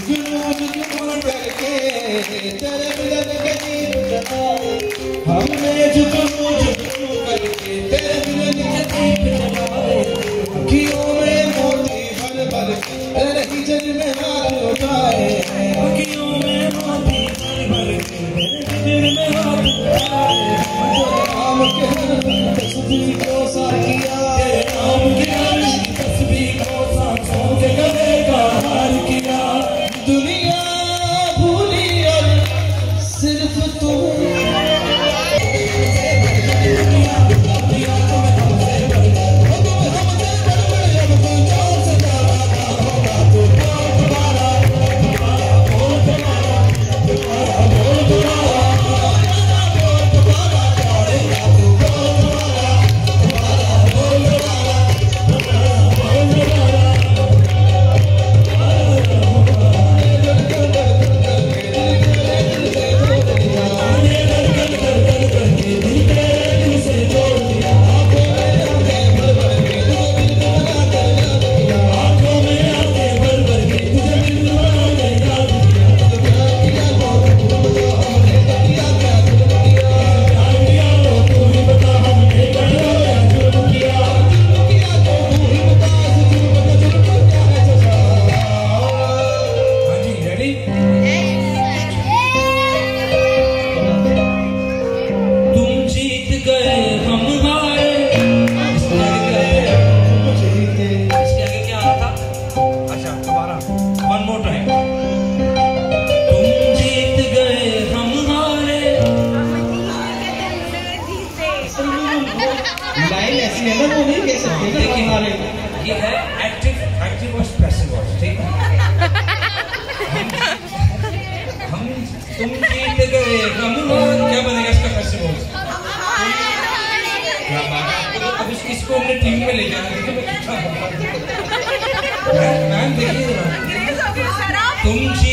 जुनून करके तेरे मिलन के गीत गाए, हमने जुनून करके तेरे मिलन के गीत गाए, अखियों में मोती भर भर के तेरे हिजर में हाथ उठाए, अखियों में मोती भर भर के तेरे हिजर में हाथ उठाए, नाम के हर तस्वीर को सा किया, तेरे नाम के हर तस्वीर को सांसों के गले का हार किया, दुनिया भूली और सिर्फ तुम तुम